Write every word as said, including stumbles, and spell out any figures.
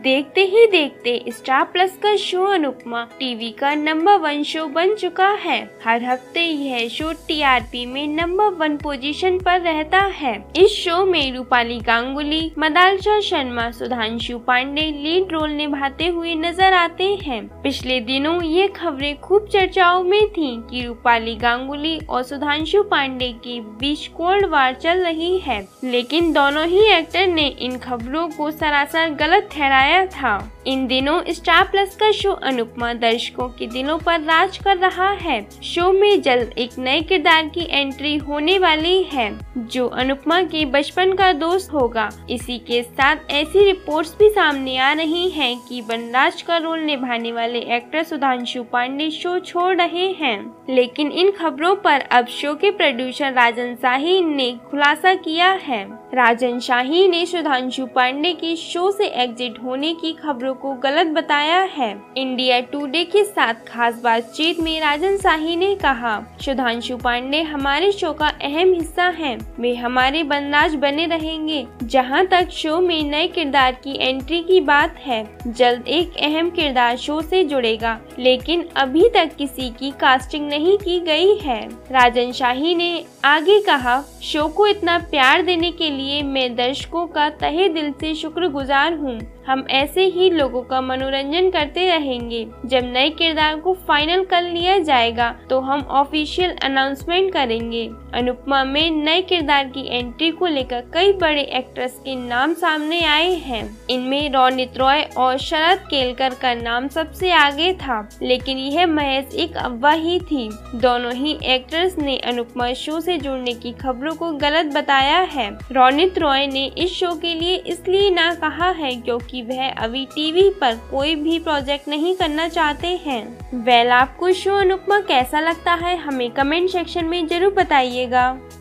देखते ही देखते स्टार प्लस का शो अनुपमा टीवी का नंबर वन शो बन चुका है। हर हफ्ते यह शो टीआरपी में नंबर वन पोजीशन पर रहता है। इस शो में रूपाली गांगुली, मदालसा शर्मा, सुधांशु पांडे लीड रोल निभाते हुए नजर आते हैं। पिछले दिनों ये खबरें खूब चर्चाओं में थीं कि रूपाली गांगुली और सुधांशु पांडे के बीच कोल्ड वार चल रही है, लेकिन दोनों ही एक्टर ने इन खबरों को सरासर गलत ठहराया था। इन दिनों स्टार प्लस का शो अनुपमा दर्शकों के दिलों पर राज कर रहा है। शो में जल्द एक नए किरदार की एंट्री होने वाली है जो अनुपमा के बचपन का दोस्त होगा। इसी के साथ ऐसी रिपोर्ट्स भी सामने आ रही हैं कि वनराज का रोल निभाने वाले एक्टर सुधांशु पांडे शो छोड़ रहे हैं, लेकिन इन खबरों पर अब शो के प्रोड्यूसर राजन शाही ने खुलासा किया है। राजन शाही ने सुधांशु पांडे की शो से एग्जिट होने की खबरों को गलत बताया है। इंडिया टुडे के साथ खास बातचीत में राजन शाही ने कहा, सुधांशु पांडे हमारे शो का अहम हिस्सा हैं। वे हमारे वनराज बने रहेंगे। जहां तक शो में नए किरदार की एंट्री की बात है, जल्द एक अहम किरदार शो से जुड़ेगा, लेकिन अभी तक किसी की कास्टिंग नहीं की गई है। राजन शाही ने आगे कहा, शो को इतना प्यार देने के लिए मैं दर्शकों का तहे दिल से शुक्रगुजार हूँ। हम ऐसे ही लोगों का मनोरंजन करते रहेंगे। जब नए किरदार को फाइनल कर लिया जाएगा तो हम ऑफिशियल अनाउंसमेंट करेंगे। अनुपमा में नए किरदार की एंट्री को लेकर कई बड़े एक्ट्रेस के नाम सामने आए हैं। इनमें रोनित रॉय और शरद केलकर का नाम सबसे आगे था, लेकिन यह महज एक अफवाह ही थी। दोनों ही एक्टर्स ने अनुपमा शो से जुड़ने की खबरों को गलत बताया है। रोनित रॉय ने इस शो के लिए इसलिए ना कहा है क्योंकि कि वह अभी टीवी पर कोई भी प्रोजेक्ट नहीं करना चाहते हैं। वेल, आपको शो अनुपमा कैसा लगता है हमें कमेंट सेक्शन में जरूर बताइएगा।